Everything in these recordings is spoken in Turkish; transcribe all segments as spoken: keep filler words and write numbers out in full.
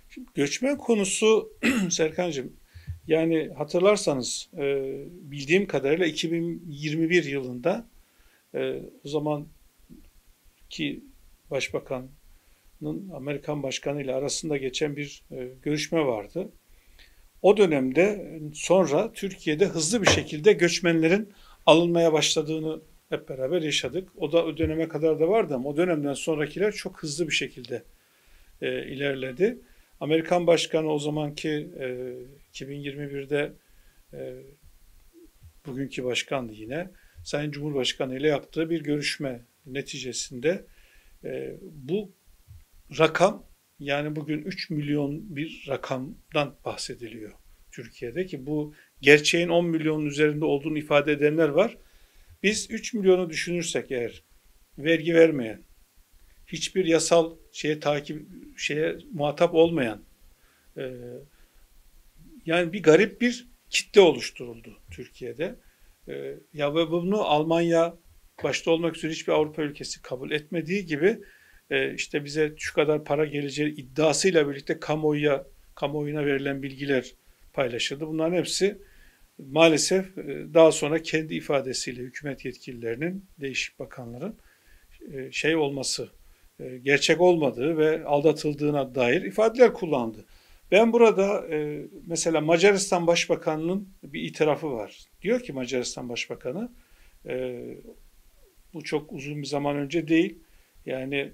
Şimdi göçmen konusu Serkan'cığım, yani hatırlarsanız e, bildiğim kadarıyla iki bin yirmi bir yılında e, o zamanki başbakanın Amerikan başkanı ile arasında geçen bir e, görüşme vardı. O dönemde sonra Türkiye'de hızlı bir şekilde göçmenlerin alınmaya başladığını hep beraber yaşadık. O da o döneme kadar da vardı ama o dönemden sonrakiler çok hızlı bir şekilde e, ilerledi. Amerikan Başkanı o zamanki e, iki bin yirmi birde e, bugünkü başkandı yine. Sayın Cumhurbaşkanı ile yaptığı bir görüşme neticesinde e, bu rakam, yani bugün üç milyon bir rakamdan bahsediliyor Türkiye'de, ki bu gerçeğin on milyonun üzerinde olduğunu ifade edenler var. Biz üç milyonu düşünürsek eğer, vergi vermeyen, hiçbir yasal şeye takip şeye muhatap olmayan, e, yani bir garip bir kitle oluşturuldu Türkiye'de. E, ya ve bunu Almanya başta olmak üzere hiçbir Avrupa ülkesi kabul etmediği gibi e, işte bize şu kadar para geleceği iddiasıyla birlikte kamuoyuna kamuoyuna verilen bilgiler paylaşıldı. Bunların hepsi maalesef e, daha sonra kendi ifadesiyle hükümet yetkililerinin, değişik bakanların e, şey olması, e, gerçek olmadığı ve aldatıldığına dair ifadeler kullandı. Ben burada e, mesela Macaristan Başbakanı'nın bir itirafı var. Diyor ki Macaristan Başbakanı, e, bu çok uzun bir zaman önce değil, yani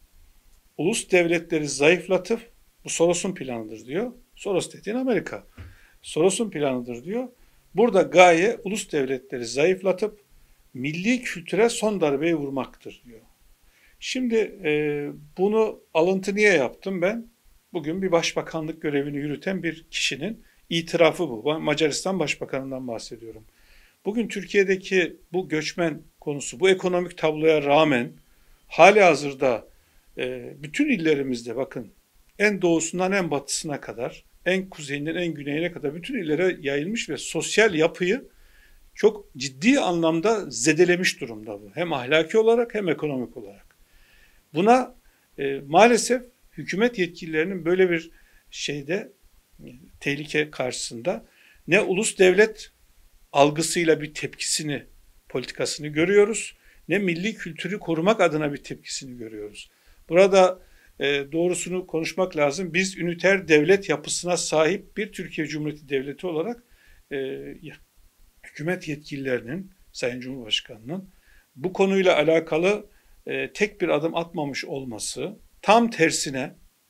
ulus devletleri zayıflatıp, bu Soros'un planıdır diyor. Soros dediğin Amerika. Soros'un planıdır diyor. Burada gaye ulus devletleri zayıflatıp milli kültüre son darbeyi vurmaktır diyor. Şimdi e, bunu alıntı niye yaptım ben? Bugün bir başbakanlık görevini yürüten bir kişinin itirafı bu. Macaristan Başbakanı'ndan bahsediyorum. Bugün Türkiye'deki bu göçmen konusu, bu ekonomik tabloya rağmen hali hazırda e, bütün illerimizde, bakın, en doğusundan en batısına kadar, en kuzeyinden en güneyine kadar bütün illere yayılmış ve sosyal yapıyı çok ciddi anlamda zedelemiş durumda bu. Hem ahlaki olarak hem ekonomik olarak. Buna e, maalesef hükümet yetkililerinin böyle bir şeyde, e, tehlike karşısında ne ulus devlet algısıyla bir tepkisini, politikasını görüyoruz, ne milli kültürü korumak adına bir tepkisini görüyoruz. Burada e, doğrusunu konuşmak lazım. Biz üniter devlet yapısına sahip bir Türkiye Cumhuriyeti Devleti olarak e, hükümet yetkililerinin, Sayın Cumhurbaşkanı'nın bu konuyla alakalı e, tek bir adım atmamış olması, tam tersine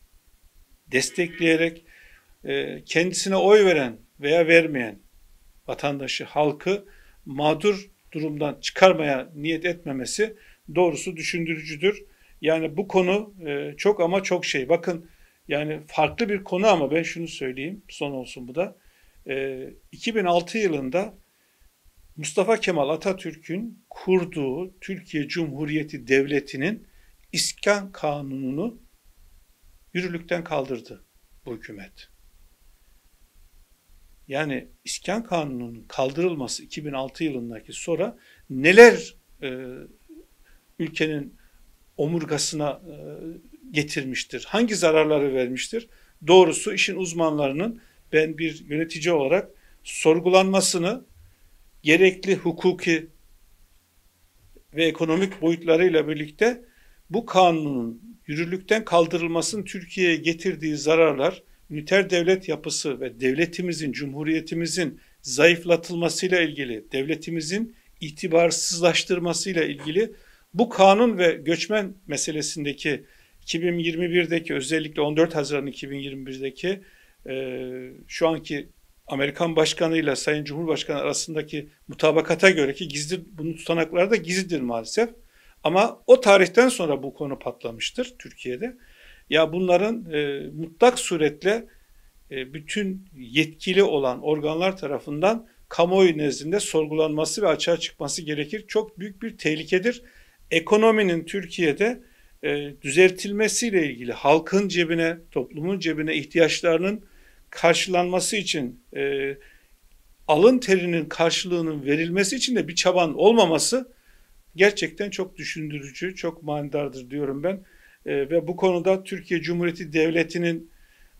destekleyerek e, kendisine oy veren veya vermeyen vatandaşı, halkı mağdur durumdan çıkarmaya niyet etmemesi doğrusu düşündürücüdür. Yani bu konu e, çok ama çok şey. Bakın, yani farklı bir konu ama ben şunu söyleyeyim, son olsun bu da. E, iki bin altı yılında Mustafa Kemal Atatürk'ün kurduğu Türkiye Cumhuriyeti Devleti'nin İskan Kanunu'nu yürürlükten kaldırdı bu hükümet. Yani İskan Kanunu'nun kaldırılması iki bin altı yılındaki sonra neler e, ülkenin omurgasına e, getirmiştir, hangi zararları vermiştir? Doğrusu işin uzmanlarının, ben bir yönetici olarak, sorgulanmasını, gerekli hukuki ve ekonomik boyutlarıyla birlikte bu kanunun yürürlükten kaldırılmasının Türkiye'ye getirdiği zararlar, üniter devlet yapısı ve devletimizin, cumhuriyetimizin zayıflatılmasıyla ilgili, devletimizin itibarsızlaştırmasıyla ilgili bu kanun ve göçmen meselesindeki iki bin yirmi birdeki, özellikle on dört Haziran iki bin yirmi birdeki e, şu anki Amerikan Başkanı ile Sayın Cumhurbaşkanı arasındaki mutabakata göre, ki gizli, bunun tutanakları da gizlidir maalesef. Ama o tarihten sonra bu konu patlamıştır Türkiye'de. Ya bunların e, mutlak suretle e, bütün yetkili olan organlar tarafından kamuoyu nezdinde sorgulanması ve açığa çıkması gerekir. Çok büyük bir tehlikedir. Ekonominin Türkiye'de e, düzeltilmesiyle ilgili, halkın cebine, toplumun cebine ihtiyaçlarının karşılanması için, e, alın terinin karşılığının verilmesi için de bir çaban olmaması gerçekten çok düşündürücü, çok manidardır diyorum ben. E, ve bu konuda Türkiye Cumhuriyeti Devleti'nin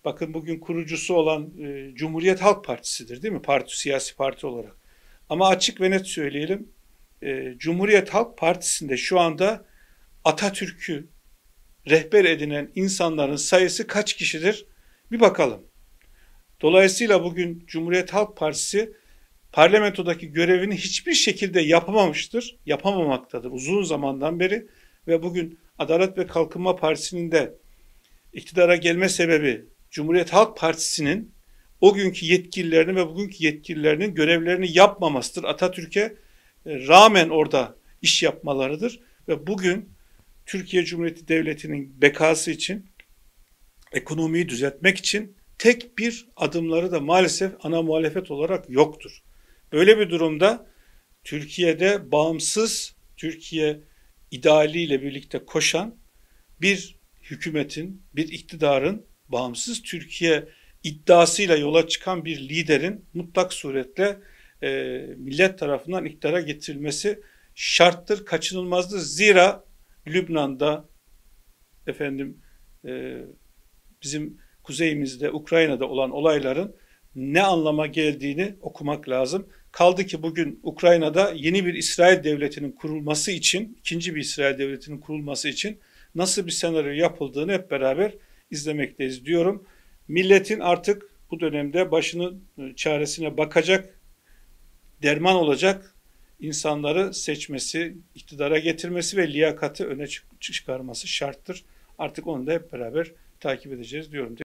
Bakın bugün kurucusu olan e, Cumhuriyet Halk Partisi'dir değil mi? Parti, siyasi parti olarak. Ama açık ve net söyleyelim. E, Cumhuriyet Halk Partisi'nde şu anda Atatürk'ü rehber edinen insanların sayısı kaç kişidir? Bir bakalım. Dolayısıyla bugün Cumhuriyet Halk Partisi parlamentodaki görevini hiçbir şekilde yapamamıştır, yapamamaktadır uzun zamandan beri ve bugün Adalet ve Kalkınma Partisi'nin de iktidara gelme sebebi Cumhuriyet Halk Partisi'nin o günkü yetkililerinin ve bugünkü yetkililerinin görevlerini yapmamasıdır. Atatürk'e rağmen orada iş yapmalarıdır ve bugün Türkiye Cumhuriyeti Devleti'nin bekası için, ekonomiyi düzeltmek için tek bir adımları da maalesef ana muhalefet olarak yoktur. Böyle bir durumda Türkiye'de bağımsız Türkiye idealiyle birlikte koşan bir hükümetin, bir iktidarın, bağımsız Türkiye iddiasıyla yola çıkan bir liderin mutlak suretle e, millet tarafından iktidara getirilmesi şarttır, kaçınılmazdır. Zira Lübnan'da, efendim e, bizim kuzeyimizde, Ukrayna'da olan olayların ne anlama geldiğini okumak lazım. Kaldı ki bugün Ukrayna'da yeni bir İsrail devletinin kurulması için, ikinci bir İsrail devletinin kurulması için nasıl bir senaryo yapıldığını hep beraber izlemekteyiz diyorum. Milletin artık bu dönemde başının çaresine bakacak, derman olacak insanları seçmesi, iktidara getirmesi ve liyakati öne çıkarması şarttır. Artık onu da hep beraber takip edeceğiz diyorum.